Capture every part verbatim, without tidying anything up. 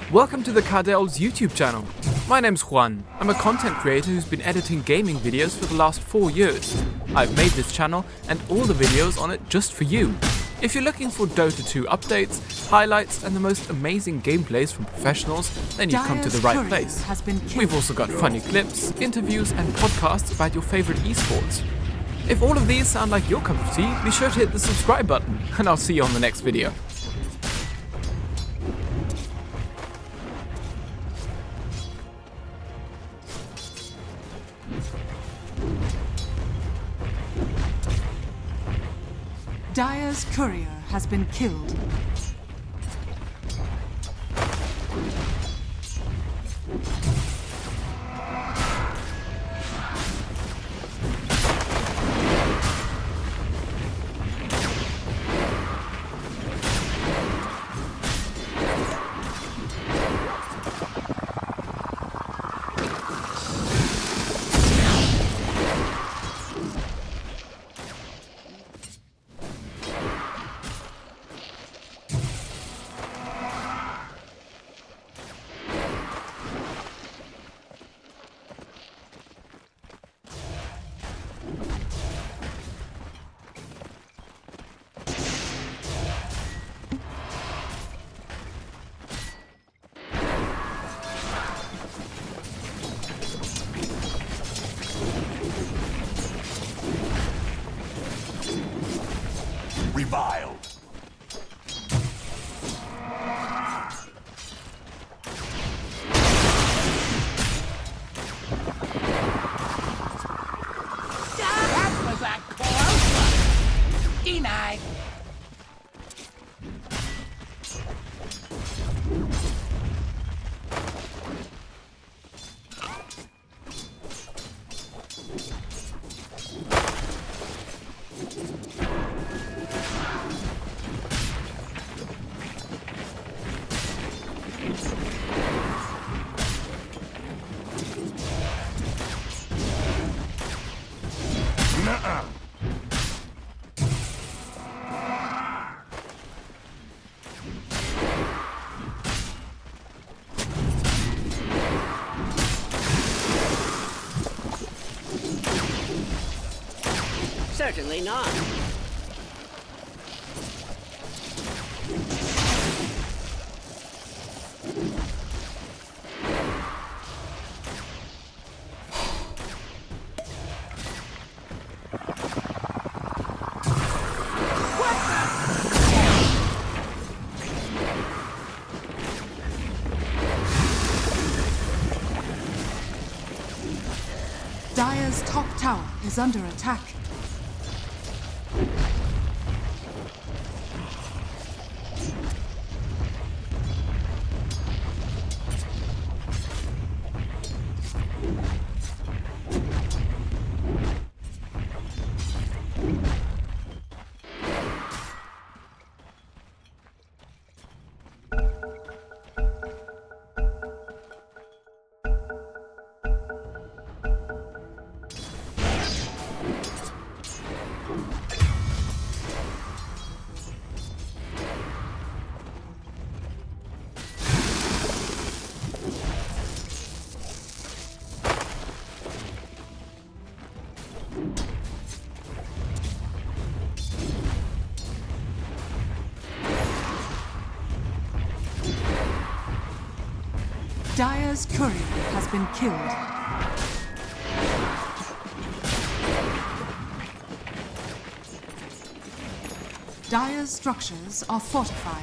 Welcome to the Cardel's YouTube channel. My name's Juan. I'm a content creator who's been editing gaming videos for the last four years. I've made this channel and all the videos on it just for you. If you're looking for Dota two updates, highlights and the most amazing gameplays from professionals, then you've come to the right place. We've also got funny clips, interviews and podcasts about your favorite esports. If all of these sound like your cup of tea, be sure to hit the subscribe button and I'll see you on the next video. Dire's courier has been killed. Reviled. That was a close one. Denied. Nuh-uh. Certainly not. Dire's top tower is under attack. Dire's courier has been killed. Dire's structures are fortified.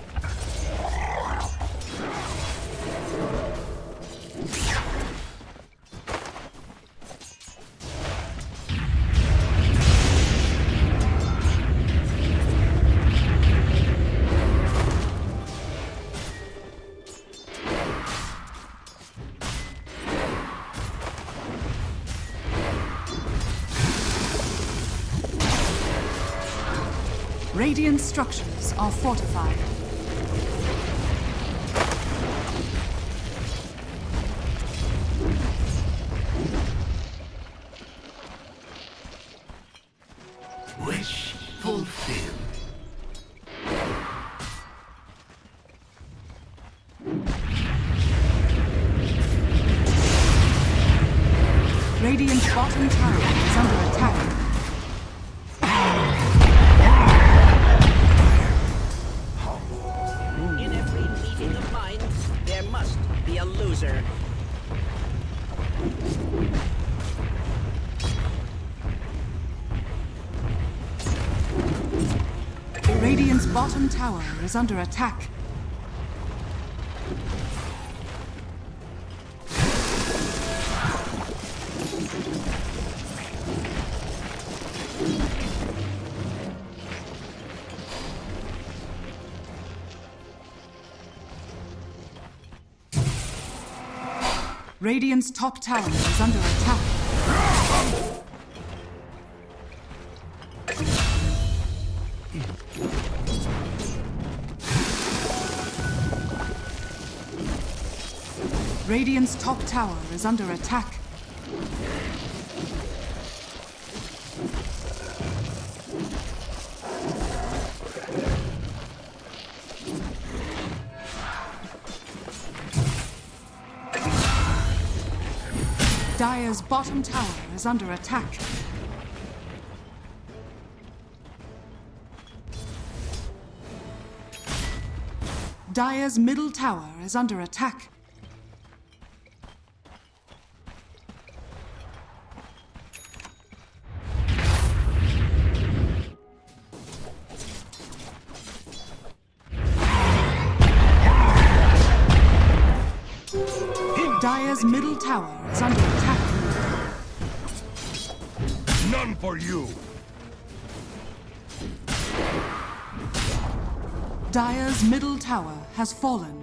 Radiant structures are fortified. Wish fulfilled. Radiant's bottom tower is under attack. In every meeting of minds, there must be a loser. Radiant's bottom tower is under attack. Radiant's top tower is under attack. Radiant's top tower is under attack. Dire's bottom tower is under attack. Dire's middle tower is under attack. Dire's middle tower is under attack. None for you. Dire's middle tower has fallen.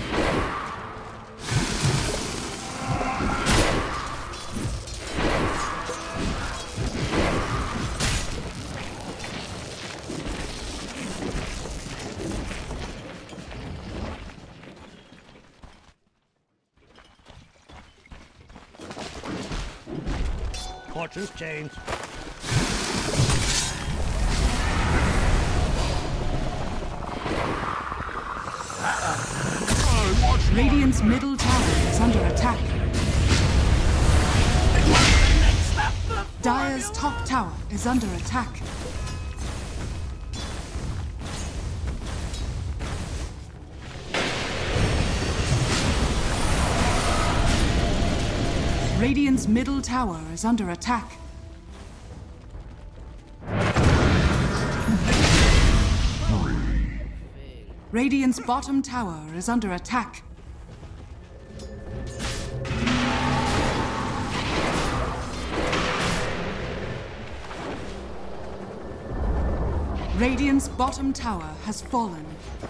Fortune's changed. Radiant's middle tower is under attack. Dire's top tower is under attack. Radiant's middle tower is under attack. Radiant's bottom tower is under attack. Radiant's bottom tower has fallen.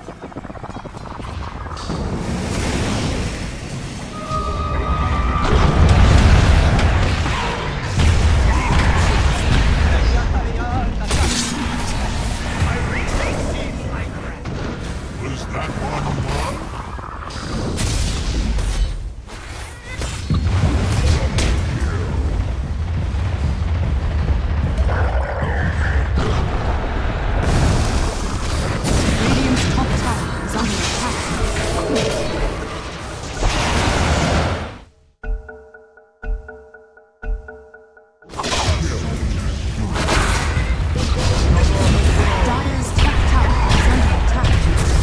Was that one more? Radiant's top tower is under attack. Dire's top tower is under attack.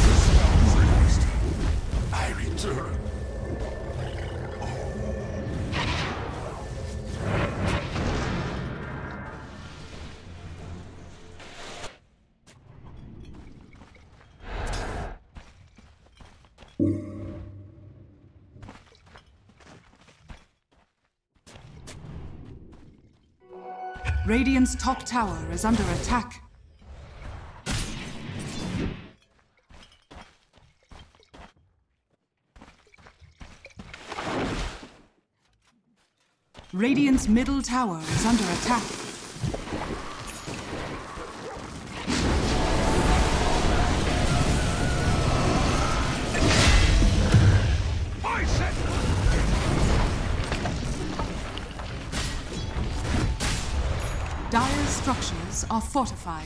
I return. Radiant's top tower is under attack. Radiant's middle tower is under attack. I said Dire's structures are fortified.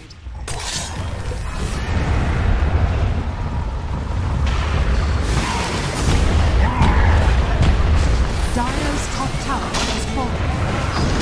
Dire's top tower has fallen.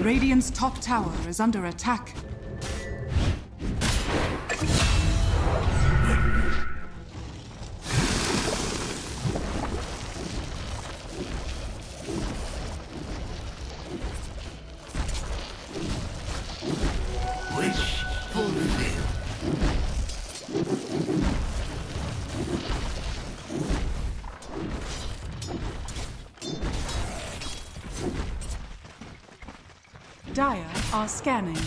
Radiant's top tower is under attack. Wish fulfilled. Dire are scanning.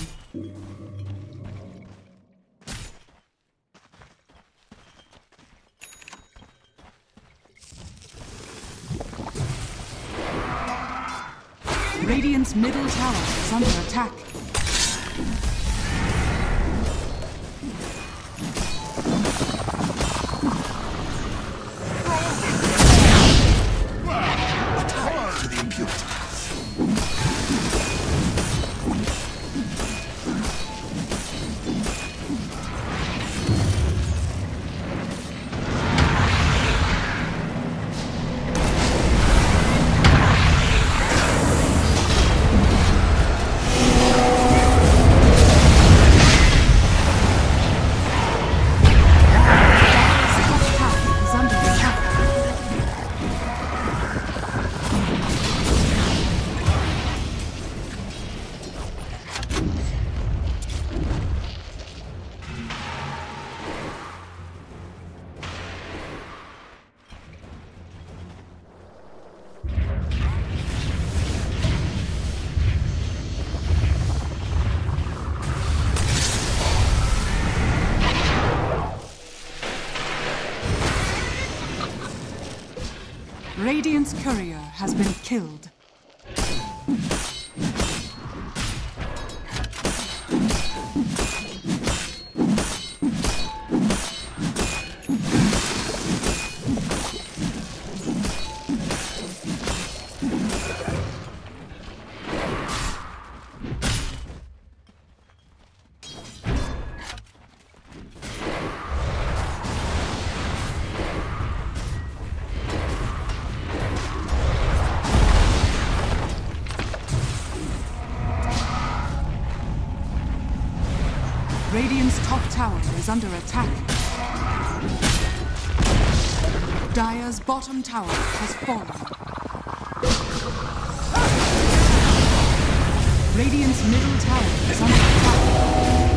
Radiant's middle tower is under attack. To the impurities. Radiant's courier has been killed. Radiant's top tower is under attack. Dire's bottom tower has fallen. Radiant's middle tower is under attack.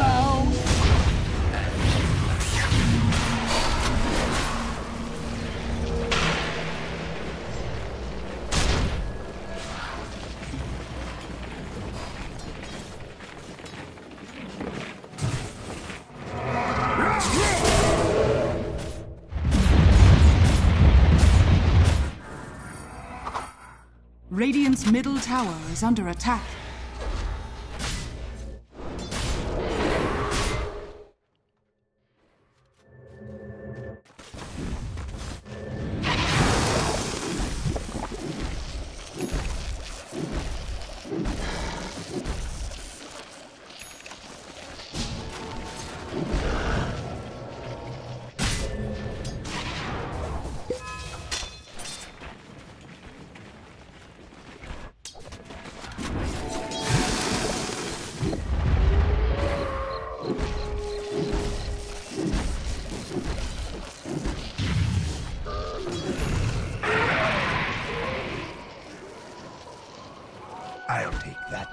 Radiant's middle tower is under attack. I'll take that.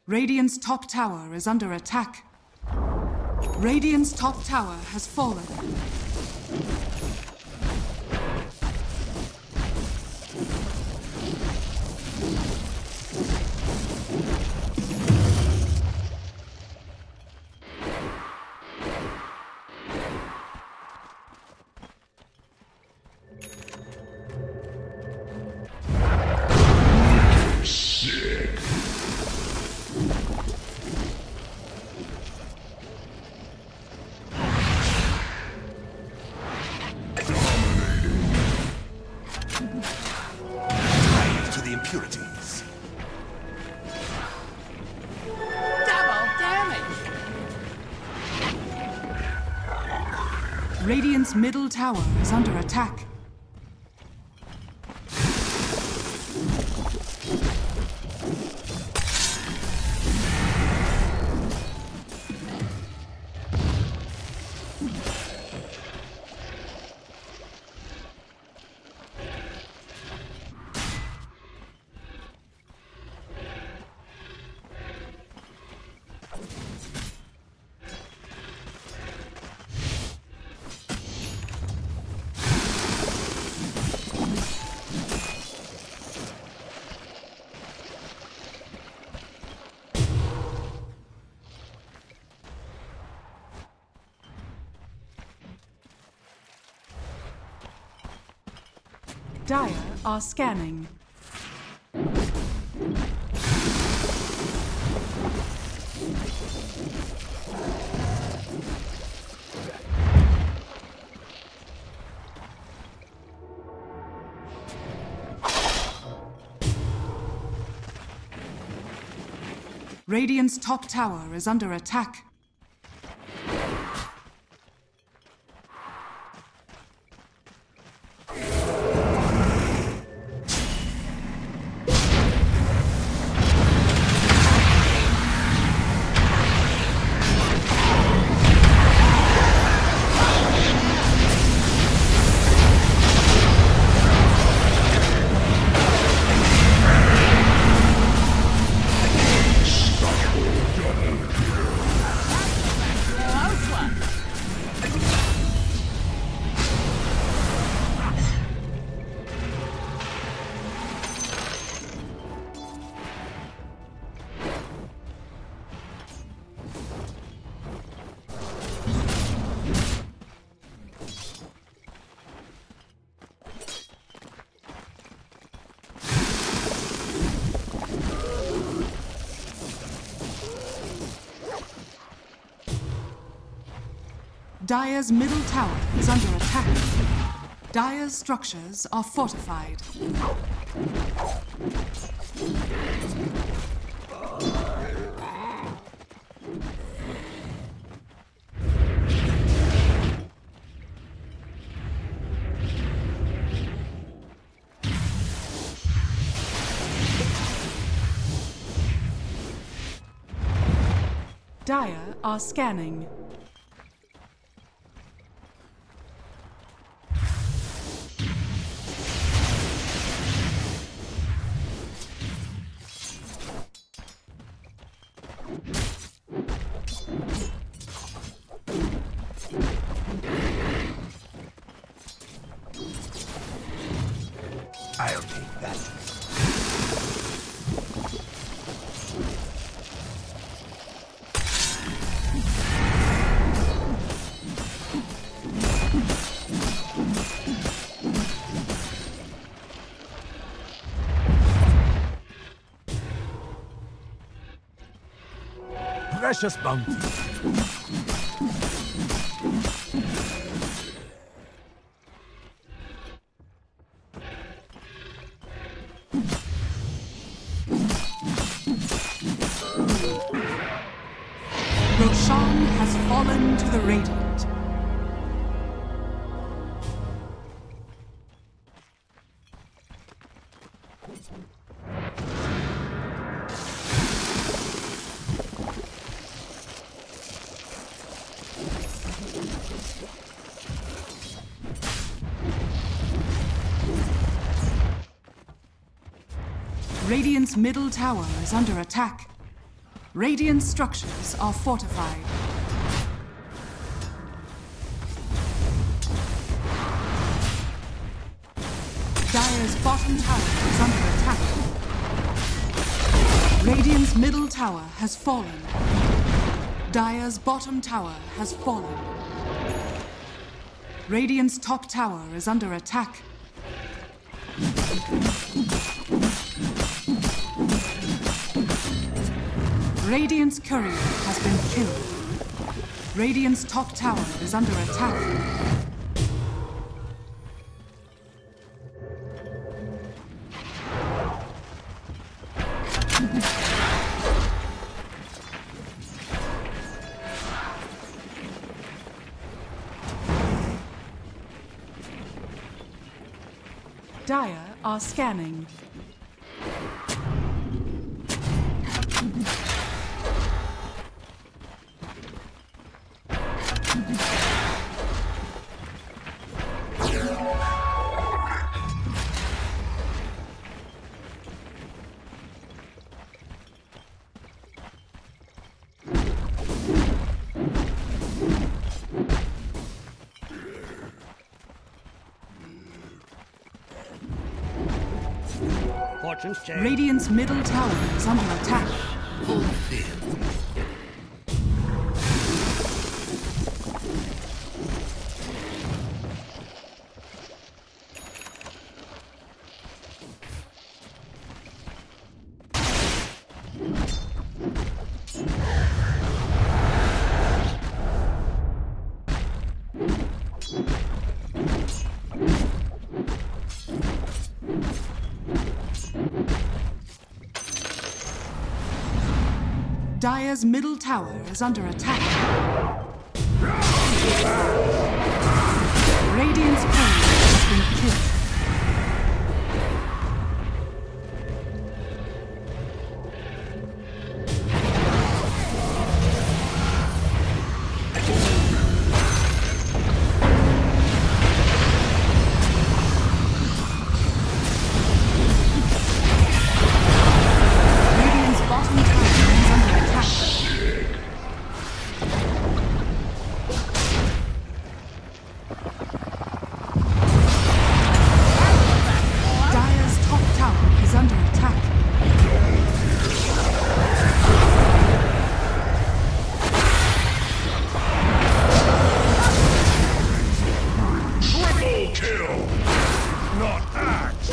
Radiant's top tower is under attack. Radiant's top tower has fallen. Impurities. Double damage! Radiant's middle tower is under attack. Dire are scanning. Radiant's top tower is under attack. Dire's middle tower is under attack. Dire's structures are fortified. Dire are scanning. I'll take that. Precious bounty. Roshan has fallen to the Radiant. Radiant's middle tower is under attack. Radiant structures are fortified. Dire's bottom tower is under attack. Radiant's middle tower has fallen. Dire's bottom tower has fallen. Radiant's top tower is under attack. Radiant's courier has been killed. Radiant's top tower is under attack. Dire are scanning. Fortune's change. Radiant's middle tower is under attack. Dire's middle tower is under attack. Radiant's courier has been killed. Radiant's bottom tower is under attack. Dire's top tower is under attack. Triple kill! Not axe!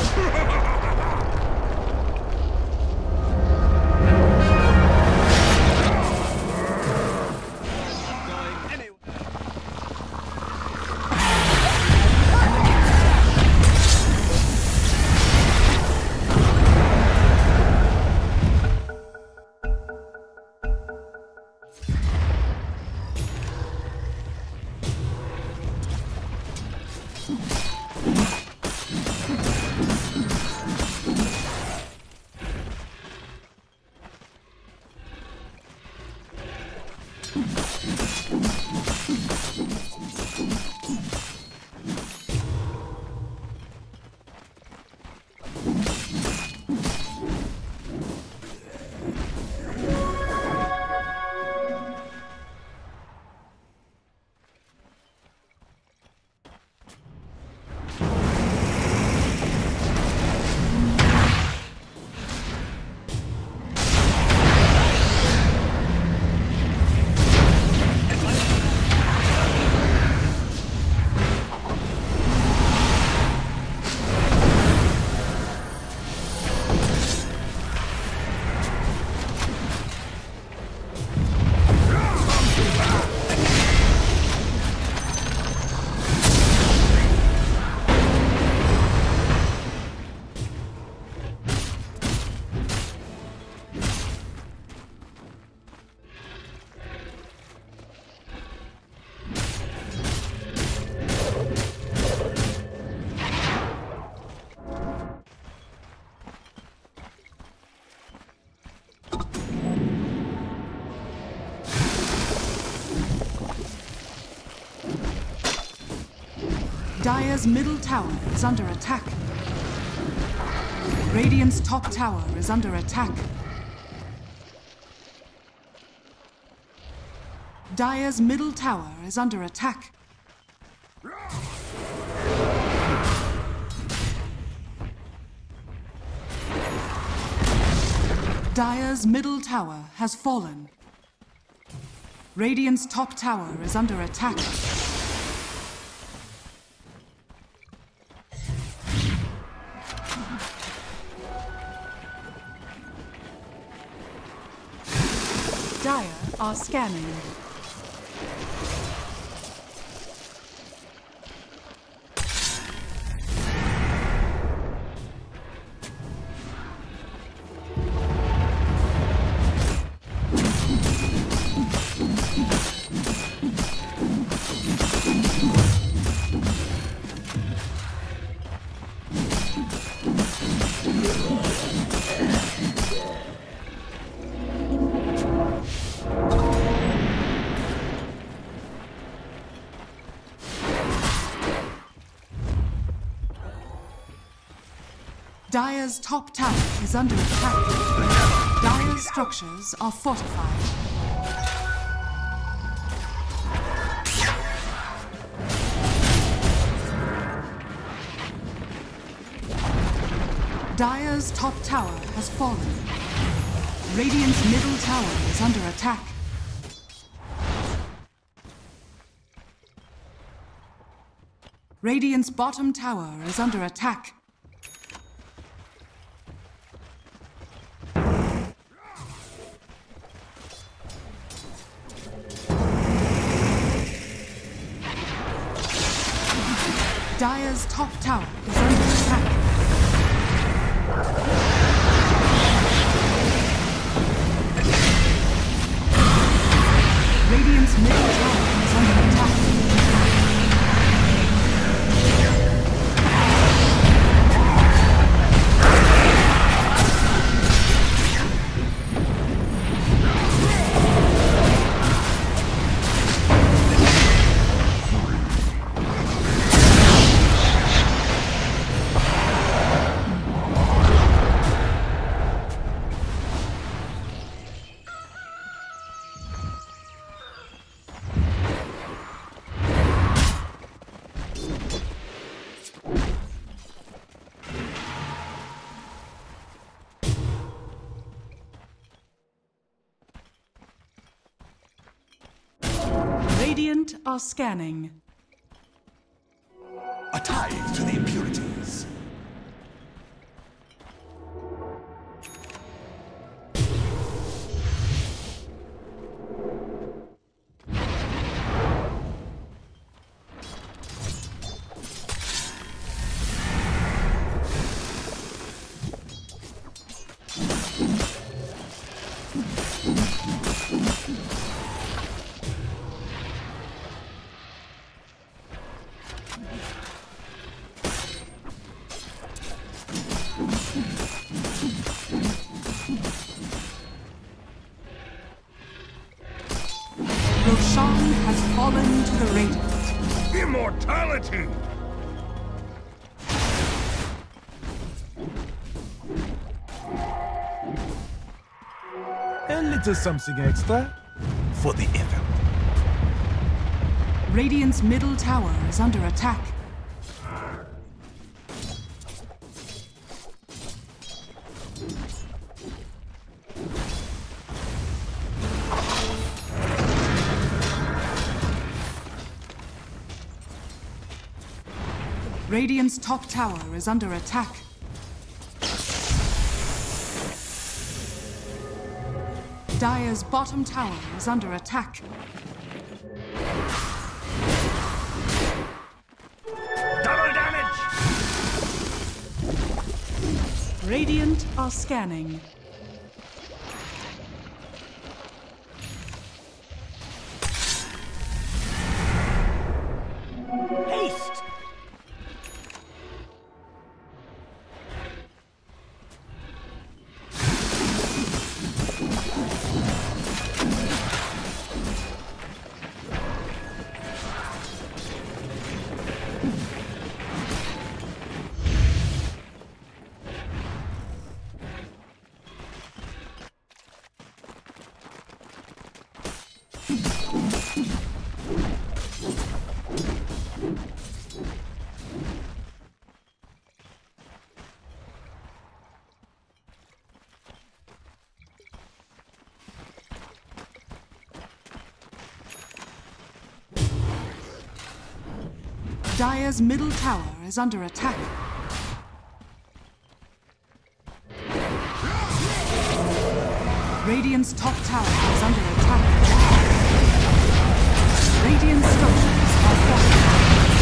Dire's middle tower is under attack. Radiant's top tower is under attack. Dire's middle tower is under attack. Dire's middle tower has fallen. Radiant's top tower is under attack. Dire are scanning. Dire's top tower is under attack. Dire's structures are fortified. Dire's top tower has fallen. Radiant's middle tower is under attack. Radiant's bottom tower is under attack. Dire's top tower is under attack. Radiant's middle tower is under attack. Radiant are scanning. A tithe to the impurities. Roshan has fallen to the Radiant. Immortality! A little something extra for the effort. Radiant's middle tower is under attack. Radiant's top tower is under attack. Dire's bottom tower is under attack. Double damage! Radiant are scanning. Haste! Dire's middle tower is under attack. Radiant's top tower is under attack. Radiant structures are fortified.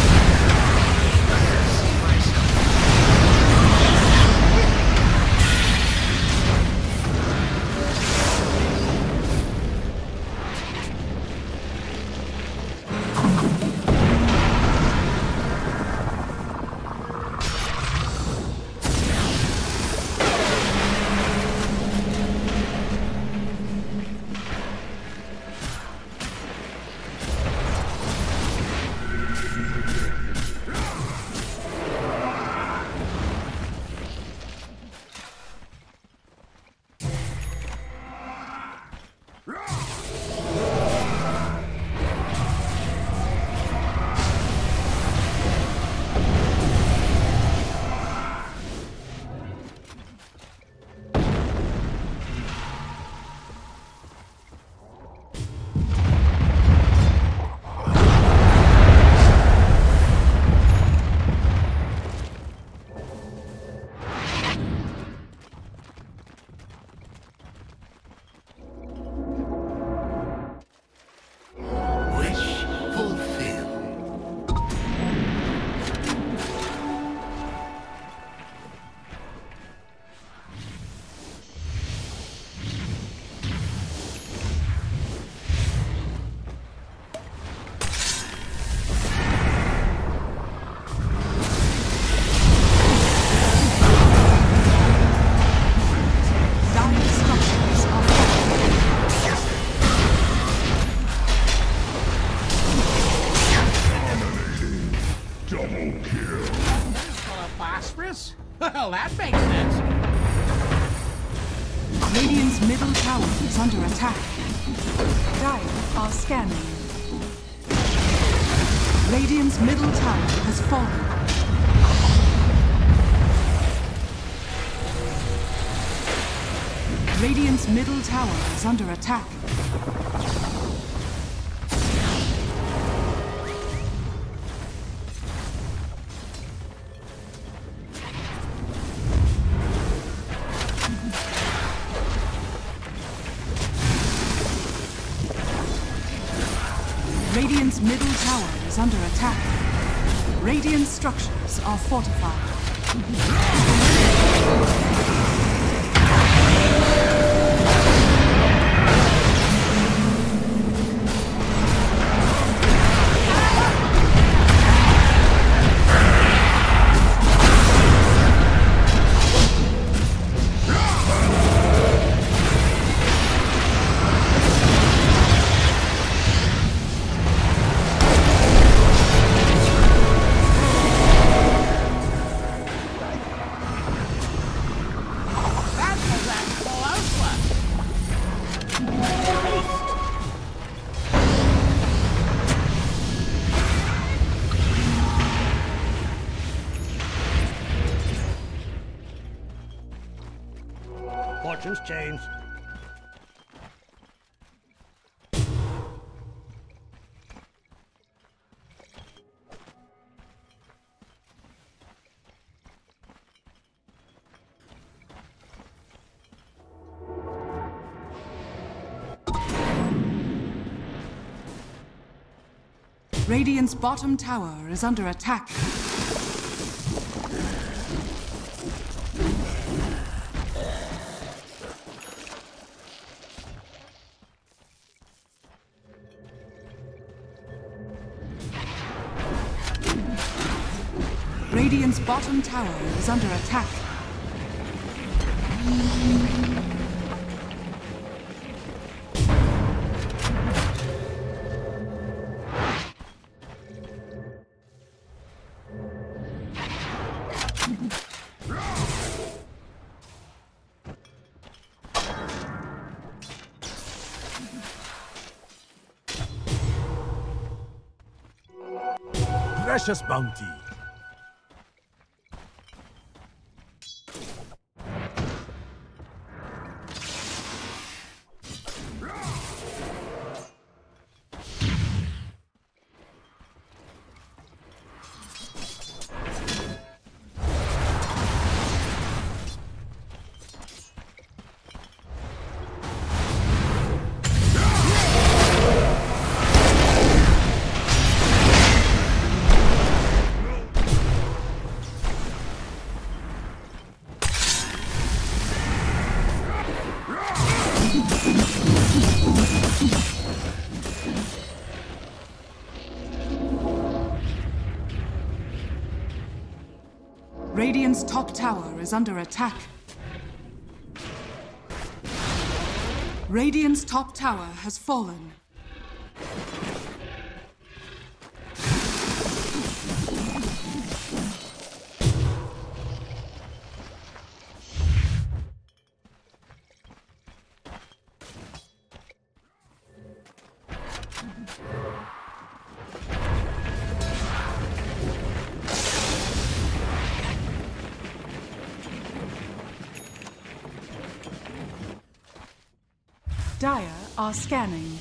Well, that makes sense. Radiant's middle tower is under attack. Dire are scanning. Radiant's middle tower has fallen. Radiant's middle tower is under attack. Radiant's middle tower is under attack. Radiant structures are fortified. Fortune's changed. Radiant's bottom tower is under attack. Radiant's bottom tower is under attack. Precious bounty. Radiant's top tower is under attack. Radiant's top tower has fallen. Dire are scanning.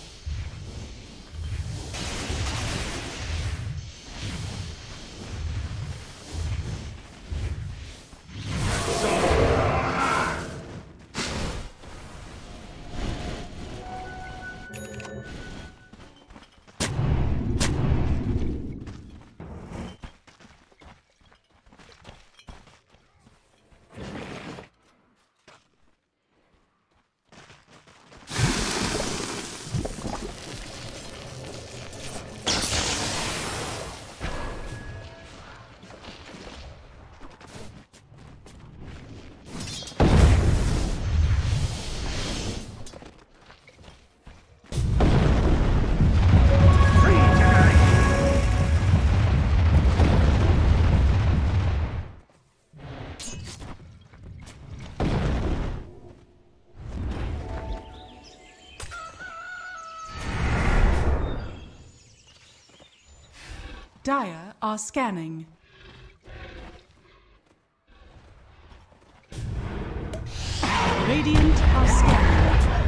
Dire are scanning. Radiant are scanning.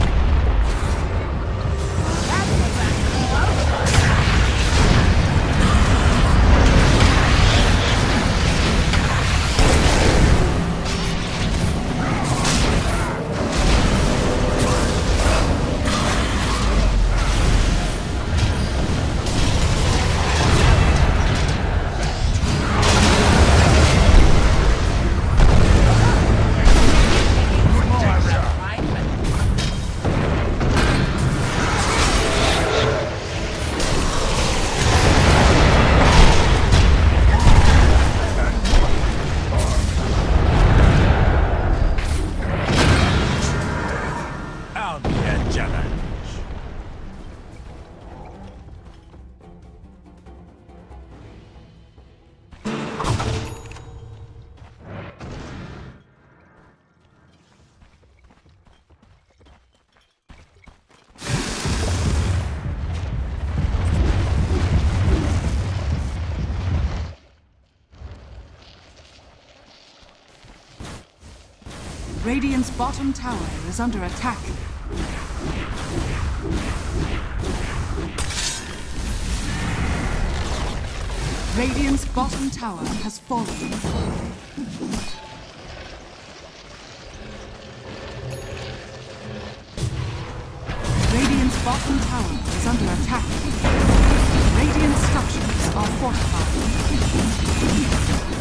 Radiant's bottom tower is under attack. Radiant's bottom tower has fallen. Radiant's bottom tower is under attack. Radiant structures are fortified.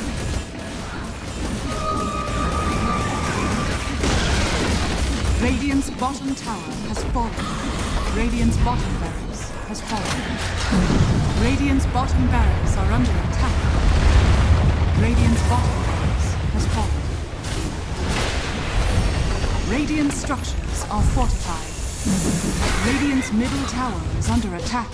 Radiant's bottom tower has fallen. Radiant's bottom barracks has fallen. Radiant's bottom barracks are under attack. Radiant's bottom barracks has fallen. Radiant structures are fortified. Radiant's middle tower is under attack.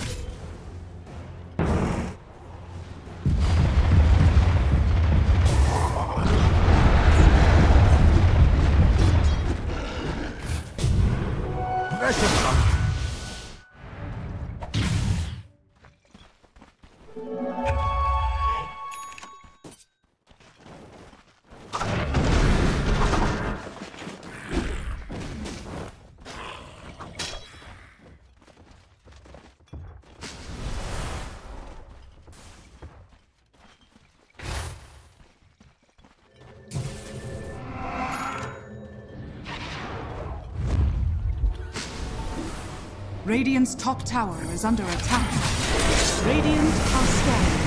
Radiant's top tower is under attack. Radiant are scanning.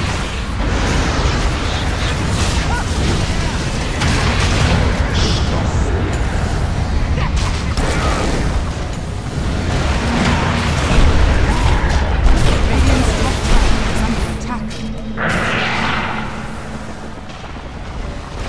Radiant's top tower is under attack.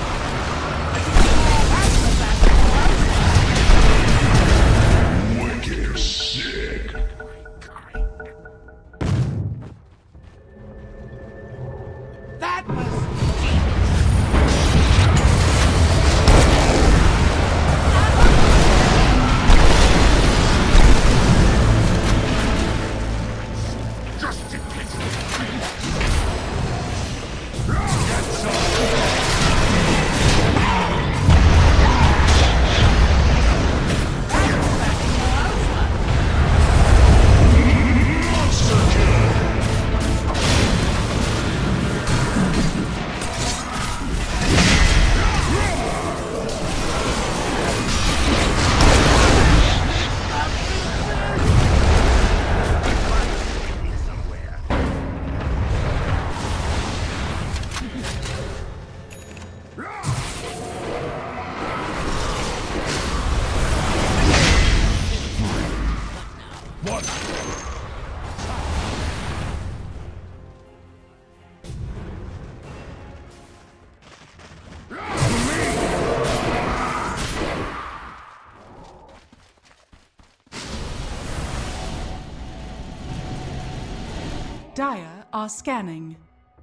Dire are scanning.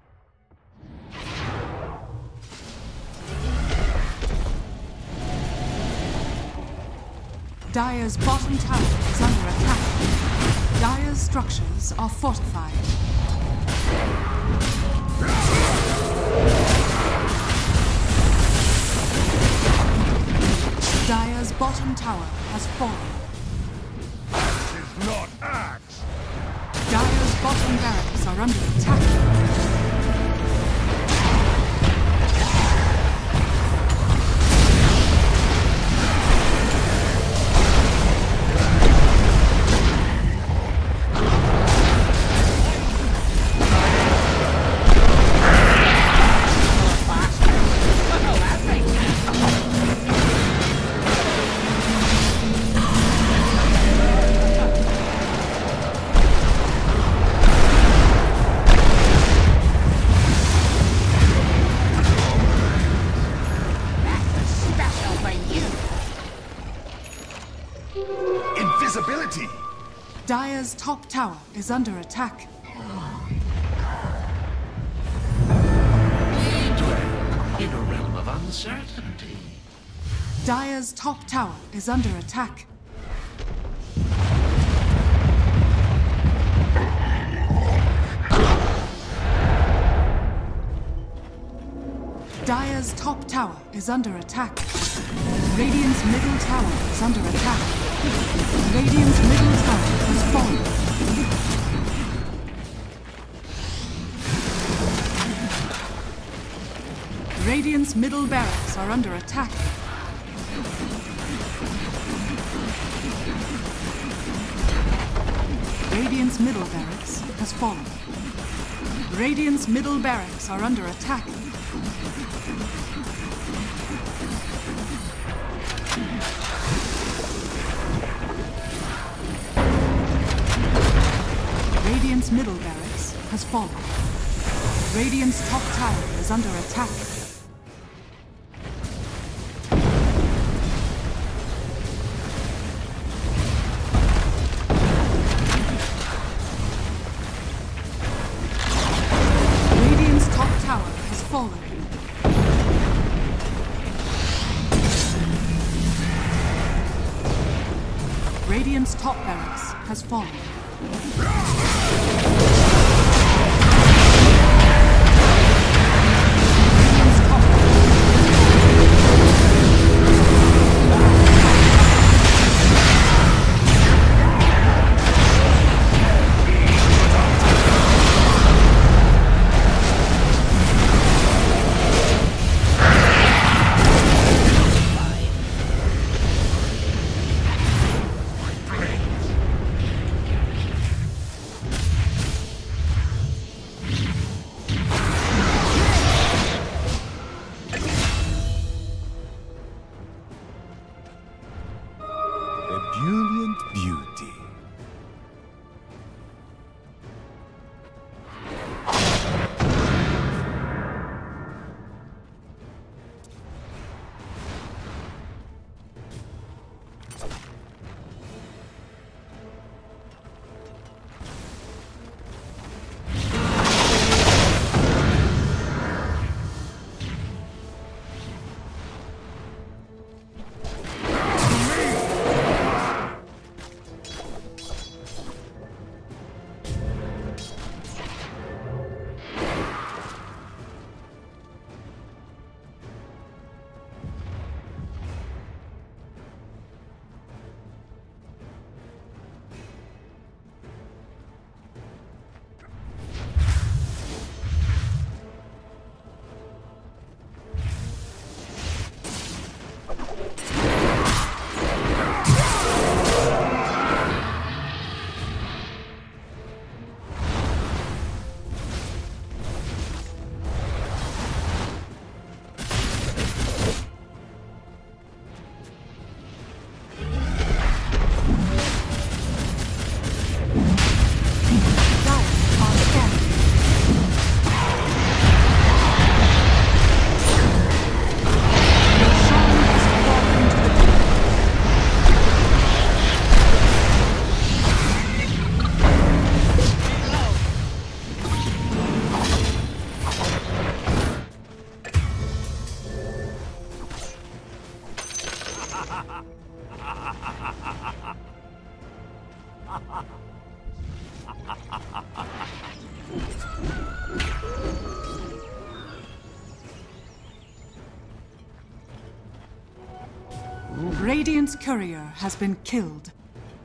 Dire's bottom tower is under attack. Dire's structures are fortified. Dire's bottom tower has fallen. Is not axe. Dire's bottom barracks are under attack. Invisibility! Dire's top tower is under attack. We dwell in a realm of uncertainty. Dire's top tower is under attack. Dire's top tower is under attack. Radiant's middle tower is under attack. Radiant's middle tower has fallen. Radiant's middle barracks are under attack. Radiant's middle barracks has fallen. Radiant's middle barracks are under attack. Radiant's middle barracks has fallen. Radiant's top tower is under attack. Radiant's top tower has fallen. Radiant's top barracks has fallen. Ebullient beauty. Radiant's courier has been killed.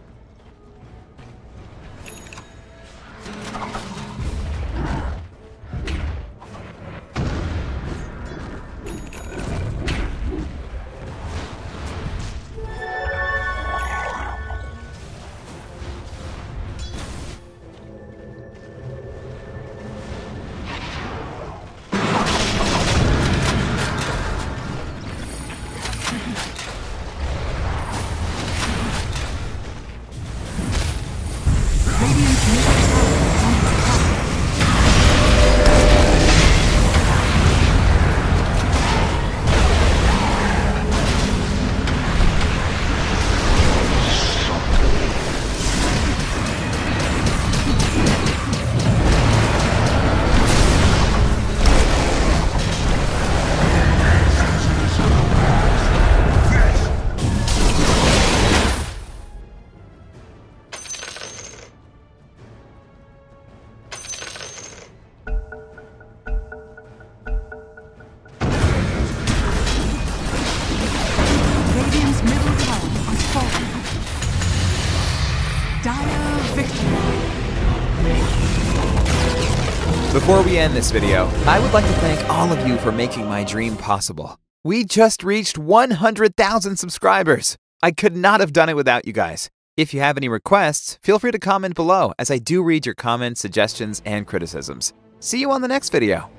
Before we end this video, I would like to thank all of you for making my dream possible. We just reached one hundred thousand subscribers. I could not have done it without you guys. If you have any requests, feel free to comment below, as I do read your comments, suggestions, and criticisms. See you on the next video.